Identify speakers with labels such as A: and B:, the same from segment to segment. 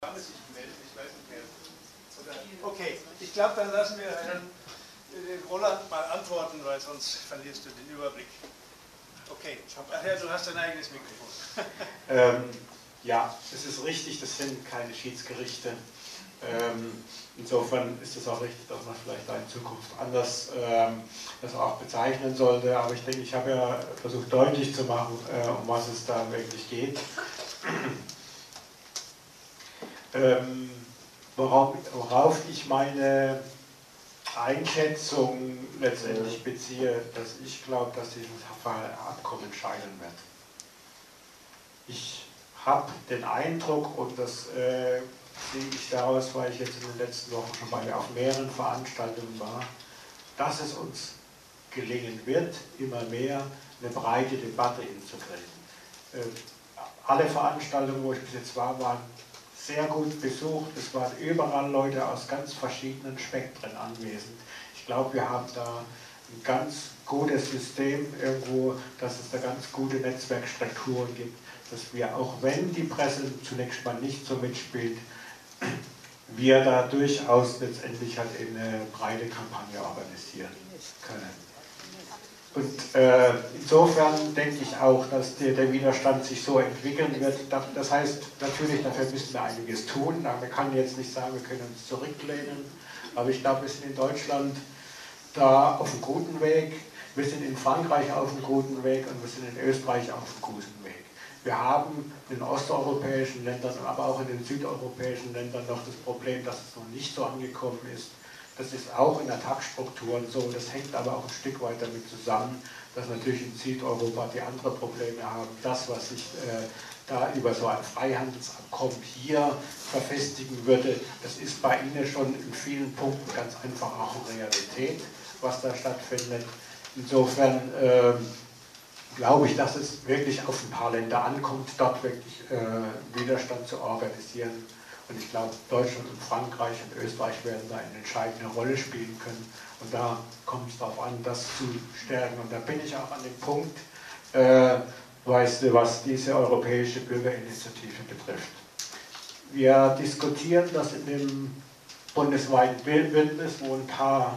A: Haben sich gemeldet? Ich weiß nicht mehr. Okay, ich glaube, dann lassen wir Herrn Roland mal antworten, weil sonst verlierst du den Überblick. Okay, ach ja, du hast dein eigenes Mikrofon.
B: Ja, es ist richtig, das sind keine Schiedsgerichte. Insofern ist es auch richtig, dass man vielleicht da in Zukunft anders das auch bezeichnen sollte. Aber ich denke, ich habe ja versucht deutlich zu machen, um was es da wirklich geht. Worauf ich meine Einschätzung letztendlich beziehe, dass ich glaube, dass dieses Abkommen scheitern wird. Ich habe den Eindruck, und das sehe ich daraus, weil ich jetzt in den letzten Wochen schon auf mehreren Veranstaltungen war, dass es uns gelingen wird, immer mehr eine breite Debatte hinzukriegen. Alle Veranstaltungen, wo ich bis jetzt war, waren sehr gut besucht. Es waren überall Leute aus ganz verschiedenen Spektren anwesend. Ich glaube, wir haben da ein ganz gutes System irgendwo, dass es da ganz gute Netzwerkstrukturen gibt, dass wir, auch wenn die Presse zunächst mal nicht so mitspielt, wir da durchaus letztendlich halt eine breite Kampagne organisieren können. Und insofern denke ich auch, dass der Widerstand sich so entwickeln wird. Das heißt natürlich, dafür müssen wir einiges tun. Man kann jetzt nicht sagen, wir können uns zurücklehnen, aber ich glaube, wir sind in Deutschland da auf einem guten Weg, wir sind in Frankreich auf einem guten Weg und wir sind in Österreich auf einem guten Weg. Wir haben in den osteuropäischen Ländern, aber auch in den südeuropäischen Ländern noch das Problem, dass es noch nicht so angekommen ist. Das ist auch in der Taktstruktur und so, das hängt aber auch ein Stück weit damit zusammen, dass natürlich in Südeuropa die andere Probleme haben. Das, was sich da über so ein Freihandelsabkommen hier verfestigen würde, das ist bei Ihnen schon in vielen Punkten ganz einfach auch eine Realität, was da stattfindet. Insofern glaube ich, dass es wirklich auf ein paar Länder ankommt, dort wirklich Widerstand zu organisieren. Und ich glaube, Deutschland und Frankreich und Österreich werden da eine entscheidende Rolle spielen können. Und da kommt es darauf an, das zu stärken. Und da bin ich auch an dem Punkt, weißt du, was diese europäische Bürgerinitiative betrifft. Wir diskutieren das in dem bundesweiten Bündnis, wo ein paar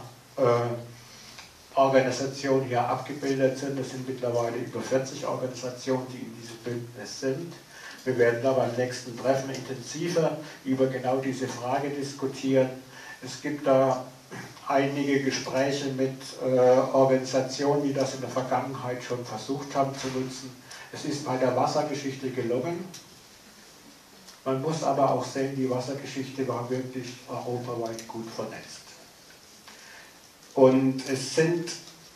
B: Organisationen hier abgebildet sind. Es sind mittlerweile über 40 Organisationen, die in diesem Bündnis sind. Wir werden da beim nächsten Treffen intensiver über genau diese Frage diskutieren. Es gibt da einige Gespräche mit Organisationen, die das in der Vergangenheit schon versucht haben zu nutzen. Es ist bei der Wassergeschichte gelungen. Man muss aber auch sehen, die Wassergeschichte war wirklich europaweit gut vernetzt. Und es sind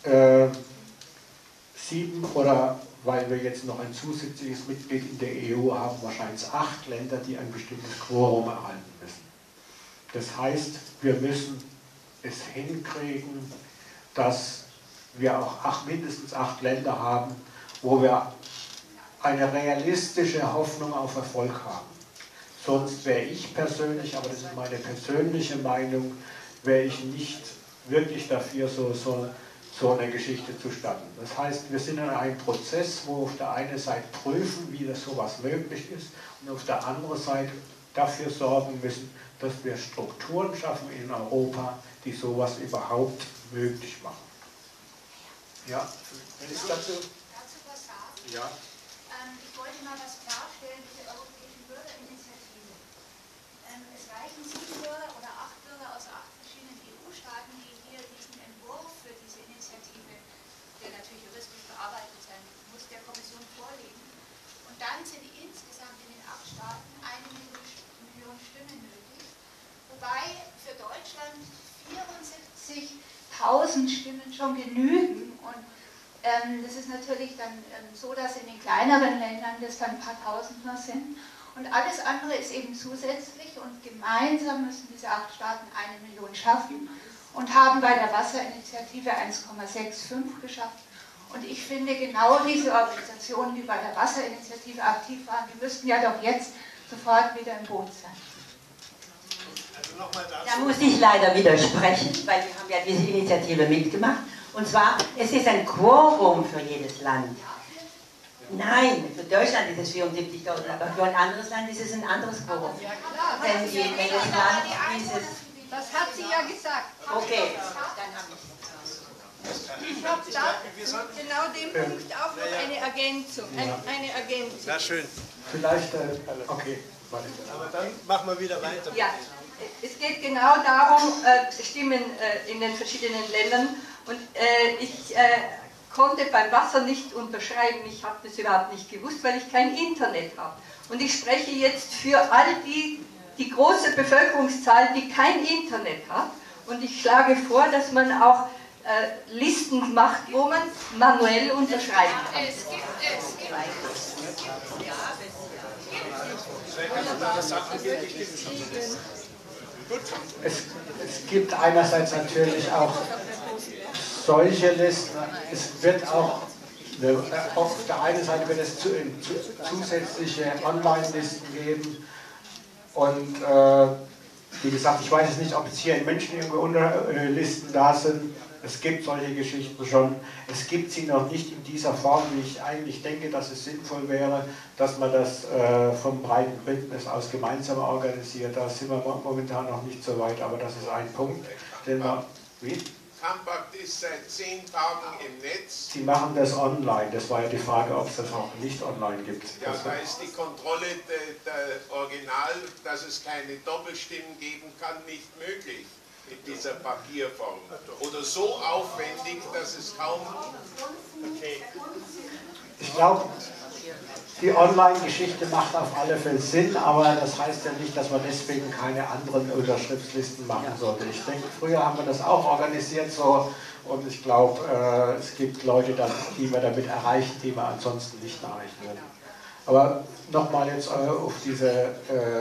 B: 7 oder, weil wir jetzt noch ein zusätzliches Mitglied in der EU haben, wahrscheinlich 8 Länder, die ein bestimmtes Quorum erhalten müssen. Das heißt, wir müssen es hinkriegen, dass wir auch mindestens 8 Länder haben, wo wir eine realistische Hoffnung auf Erfolg haben. Sonst wäre ich persönlich, aber das ist meine persönliche Meinung, wäre ich nicht wirklich dafür, so eine Geschichte zu starten. Das heißt, wir sind in einem Prozess, wo auf der einen Seite prüfen, wie das sowas möglich ist, und auf der anderen Seite dafür sorgen müssen, dass wir Strukturen schaffen in Europa, die sowas überhaupt möglich machen. Ja, wenn ich dazu
C: was sagen?
B: Ja.
C: Ich wollte mal was klarstellen mit der Europäischen Bürgerinitiative. Es reichen 7 Bürger oder 8 Bürger aus 8 verschiedenen EU-Staaten, die hier diesen Entwurf für diese Initiative, der natürlich juristisch bearbeitet sein muss, der Kommission vorlegen. Und dann sind insgesamt in den 8 Staaten 1 Million Stimmen nötig, wobei für Deutschland 74.000 Stimmen schon genügen. Und das ist natürlich dann so, dass in den kleineren Ländern das dann ein paar Tausend nur sind. Und alles andere ist eben zusätzlich, und gemeinsam müssen diese 8 Staaten 1 Million schaffen und haben bei der Wasserinitiative 1,65 geschafft. Und ich finde, genau diese Organisationen, die bei der Wasserinitiative aktiv waren, die müssten ja doch jetzt sofort wieder im Boot sein.
D: Da muss ich leider widersprechen, weil wir haben ja diese Initiative mitgemacht. Und zwar, es ist ein Quorum für jedes Land. Nein, für Deutschland ist es 74.000, aber für ein anderes Land ist es ein anderes Quorum.
E: Ja klar,
D: Denn je mehr das Land dieses...
E: das hat sie ja gesagt.
D: Okay, dann habe ich...
E: Ich habe da genau den Punkt auch noch eine Ergänzung.
A: Na schön.
B: Vielleicht, okay.
A: Aber dann machen wir wieder weiter.
E: Ja, es geht genau darum, Stimmen in den verschiedenen Ländern. Und ich konnte beim Wasser nicht unterschreiben, ich habe das überhaupt nicht gewusst, weil ich kein Internet habe. Und ich spreche jetzt für all die große Bevölkerungszahl, die kein Internet hat. Und ich schlage vor, dass man auch Listen macht, wo man manuell unterschreiben kann.
B: Es gibt einerseits natürlich auch solche Listen, es wird auch, auf der einen Seite wird es zusätzliche Online-Listen geben und wie gesagt, ich weiß jetzt nicht, ob jetzt hier in München irgendwo Listen da sind. Es gibt solche Geschichten schon. Es gibt sie noch nicht in dieser Form, wie ich eigentlich denke, dass es sinnvoll wäre, dass man das vom breiten Bündnis aus gemeinsam organisiert. Da sind wir momentan noch nicht so weit, aber das ist ein Punkt, den man... Wie?
F: Tampact ist seit 10 Tagen im Netz.
B: Sie machen das online. Das war ja die Frage, ob es das auch nicht online gibt.
F: Ja, da ist die Kontrolle der Original, dass es keine Doppelstimmen geben kann, nicht möglich in dieser Papierform. Oder so aufwendig, dass es kaum... Okay.
B: Ich glaube, die Online-Geschichte macht auf alle Fälle Sinn, aber das heißt ja nicht, dass man deswegen keine anderen Unterschriftslisten machen sollte. Ich denke, früher haben wir das auch organisiert so und ich glaube, es gibt Leute, die wir damit erreichen, die wir ansonsten nicht erreichen würden. Aber nochmal jetzt auf diese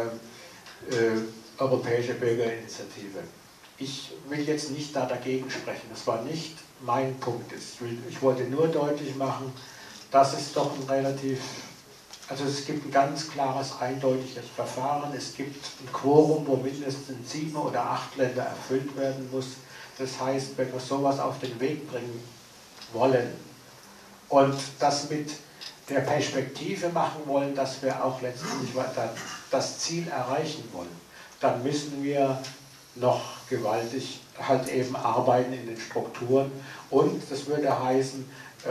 B: Europäische Bürgerinitiative. Ich will jetzt nicht da dagegen sprechen, das war nicht mein Punkt. Ich wollte nur deutlich machen, dass es doch ein relativ, also es gibt ein ganz klares, eindeutiges Verfahren, es gibt ein Quorum, wo mindestens 7 oder 8 Länder erfüllt werden muss. Das heißt, wenn wir sowas auf den Weg bringen wollen und das mit der Perspektive machen wollen, dass wir auch letztendlich das Ziel erreichen wollen, dann müssen wir noch gewaltig halt eben arbeiten in den Strukturen und das würde heißen,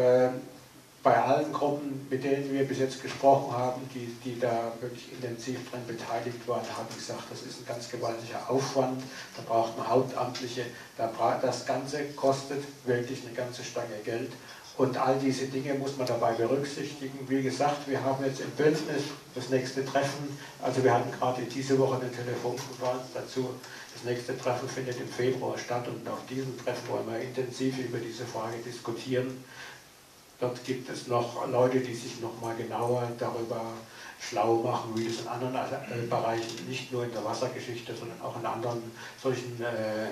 B: bei allen Gruppen, mit denen wir bis jetzt gesprochen haben, die da wirklich intensiv dran beteiligt waren, habe ich gesagt, das ist ein ganz gewaltiger Aufwand, da braucht man Hauptamtliche, das Ganze kostet wirklich eine ganze Stange Geld und all diese Dinge muss man dabei berücksichtigen. Wie gesagt, wir haben jetzt im Bündnis das nächste Treffen, also wir hatten gerade diese Woche eine Telefonkonferenz dazu, das nächste Treffen findet im Februar statt und auf diesem Treffen wollen wir intensiv über diese Frage diskutieren. Dort gibt es noch Leute, die sich noch mal genauer darüber schlau machen, wie das in anderen Bereichen, nicht nur in der Wassergeschichte, sondern auch in anderen solchen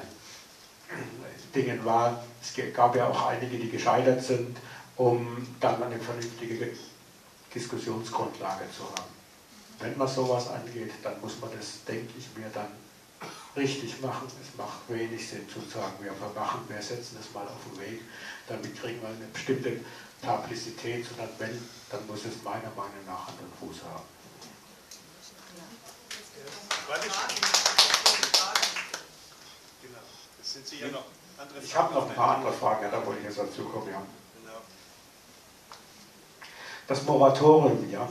B: Dingen war. Es gab ja auch einige, die gescheitert sind, um dann eine vernünftige Diskussionsgrundlage zu haben. Wenn man sowas angeht, dann muss man das, denke ich mir, dann richtig machen. Es macht wenig Sinn zu sagen, wir setzen das mal auf den Weg, damit kriegen wir eine bestimmte Publizität, sondern wenn, dann muss es meiner Meinung nach Hand und Fuß haben.
A: Genau, das sind sicher noch andere Fragen.
B: Ich habe noch ein paar andere Fragen, ja, da wollte ich jetzt dazu kommen. Ja.
A: Genau.
B: Das Moratorium, ja.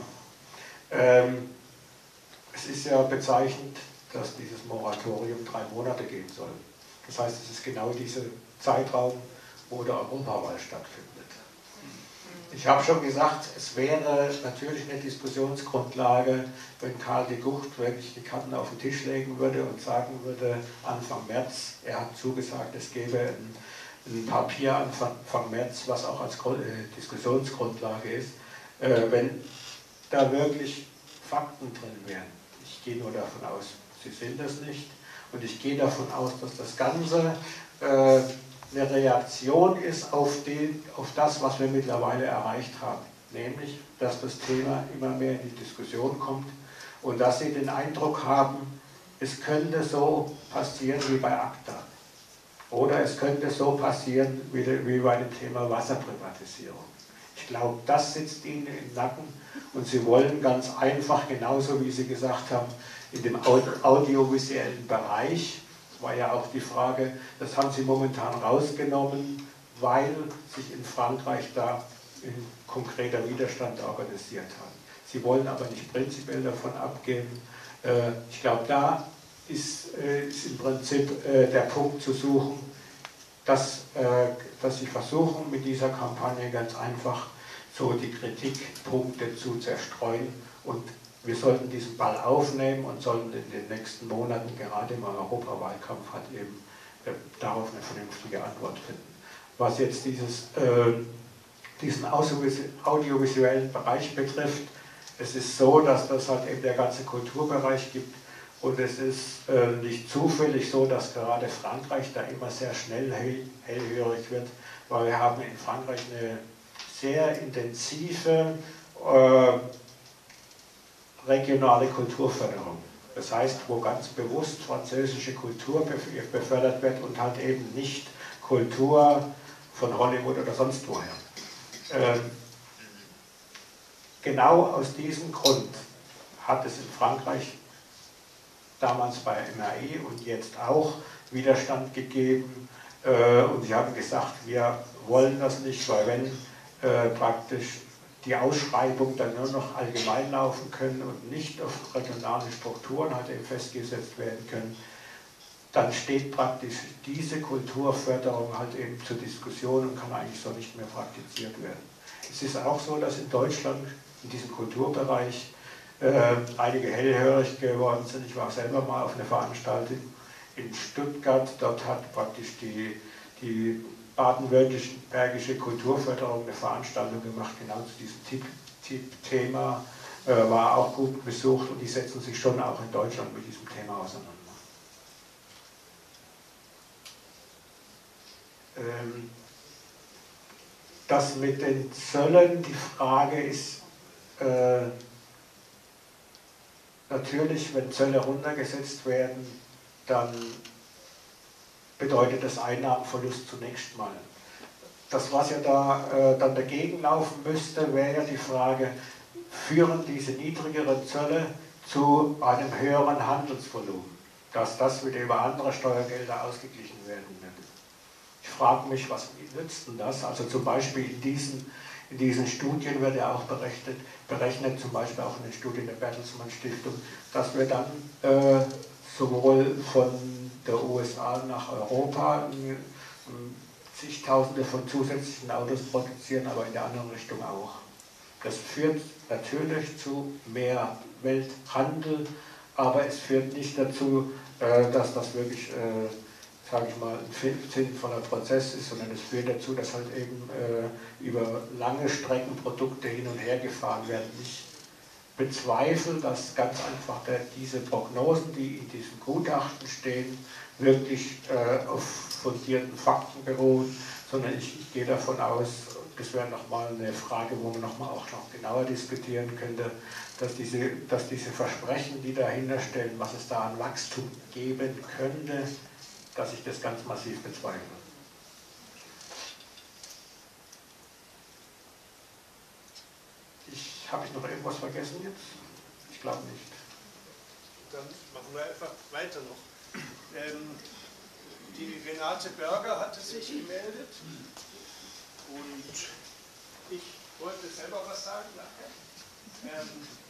B: Es ist ja bezeichnend, dass dieses Moratorium 3 Monate gehen soll. Das heißt, es ist genau dieser Zeitraum, wo der Europawahl stattfindet. Ich habe schon gesagt, es wäre natürlich eine Diskussionsgrundlage, wenn Karl de Gucht wirklich die Karten auf den Tisch legen würde und sagen würde, Anfang März, er hat zugesagt, es gäbe ein Papier Anfang März, was auch als Diskussionsgrundlage ist, wenn da wirklich Fakten drin wären. Ich gehe nur davon aus, sie sind das nicht und ich gehe davon aus, dass das Ganze eine Reaktion ist auf das, was wir mittlerweile erreicht haben. Nämlich, dass das Thema immer mehr in die Diskussion kommt und dass Sie den Eindruck haben, es könnte so passieren wie bei ACTA. Oder es könnte so passieren wie bei dem Thema Wasserprivatisierung. Ich glaube, das sitzt ihnen im Nacken und sie wollen ganz einfach, genauso wie Sie gesagt haben, in dem audiovisuellen Bereich, war ja auch die Frage, das haben sie momentan rausgenommen, weil sich in Frankreich da ein konkreter Widerstand organisiert hat. Sie wollen aber nicht prinzipiell davon abgeben. Ich glaube, da ist im Prinzip der Punkt zu suchen, dass sie versuchen, mit dieser Kampagne ganz einfach so die Kritikpunkte zu zerstreuen, und wir sollten diesen Ball aufnehmen und sollten in den nächsten Monaten, gerade im Europawahlkampf, halt eben darauf eine vernünftige Antwort finden. Was jetzt diesen audiovisuellen Bereich betrifft, es ist so, dass das halt eben der ganze Kulturbereich gibt, und es ist nicht zufällig so, dass gerade Frankreich da immer sehr schnell hellhörig wird, weil wir haben in Frankreich eine sehr intensive regionale Kulturförderung. Das heißt, wo ganz bewusst französische Kultur befördert wird und halt eben nicht Kultur von Hollywood oder sonst woher. Genau aus diesem Grund hat es in Frankreich damals bei MRE und jetzt auch Widerstand gegeben, und sie haben gesagt, wir wollen das nicht, weil wenn praktisch die Ausschreibungen dann nur noch allgemein laufen können und nicht auf regionale Strukturen halt eben festgesetzt werden können, dann steht praktisch diese Kulturförderung halt eben zur Diskussion und kann eigentlich so nicht mehr praktiziert werden. Es ist auch so, dass in Deutschland in diesem Kulturbereich einige hellhörig geworden sind. Ich war selber mal auf einer Veranstaltung in Stuttgart, dort hat praktisch die baden-württembergische Kulturförderung eine Veranstaltung gemacht, genau zu diesem Thema, war auch gut besucht, und die setzen sich schon auch in Deutschland mit diesem Thema auseinander. Das mit den Zöllen, die Frage ist, natürlich, wenn Zölle runtergesetzt werden, dann bedeutet das Einnahmenverlust zunächst mal. Das, was ja da dann dagegen laufen müsste, wäre ja die Frage, führen diese niedrigeren Zölle zu einem höheren Handelsvolumen, dass das wieder über andere Steuergelder ausgeglichen werden wird. Ich frage mich, was nützt denn das? Also zum Beispiel in diesen Studien wird ja auch berechnet, zum Beispiel auch in den Studien der Bertelsmann Stiftung, dass wir dann sowohl von der USA nach Europa zigtausende von zusätzlichen Autos produzieren, aber in der anderen Richtung auch. Das führt natürlich zu mehr Welthandel, aber es führt nicht dazu, dass das wirklich, sage ich mal, ein sinnvoller Prozess ist, sondern es führt dazu, dass halt eben über lange Strecken Produkte hin und her gefahren werden. Ich bezweifle, dass ganz einfach diese Prognosen, die in diesem Gutachten stehen, wirklich auf fundierten Fakten beruhen, sondern ich gehe davon aus, das wäre nochmal eine Frage, wo man auch noch genauer diskutieren könnte, dass diese Versprechen, die dahinter stehen, was es da an Wachstum geben könnte, dass ich das ganz massiv bezweifle. Habe ich noch irgendwas vergessen jetzt? Ich glaube nicht.
A: Dann machen wir einfach weiter noch. Die Renate Berger hatte sich gemeldet und ich wollte selber was sagen nachher.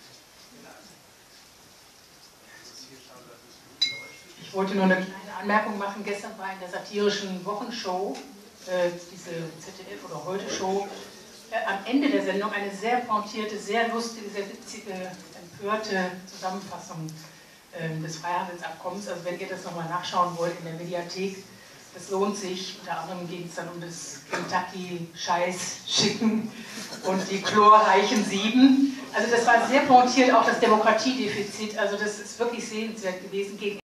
G: Ich wollte nur eine kleine Anmerkung machen. Gestern war in der satirischen Wochenshow, diese ZDF oder Heute-Show, am Ende der Sendung eine sehr pointierte, sehr lustige, sehr witzige, empörte Zusammenfassung des Freihandelsabkommens. Also wenn ihr das nochmal nachschauen wollt in der Mediathek, das lohnt sich. Unter anderem ging es dann um das Kentucky-Scheiß-Schicken und die chlorreichen Sieben. Also das war sehr pointiert, auch das Demokratiedefizit. Also das ist wirklich sehenswert gewesen gegen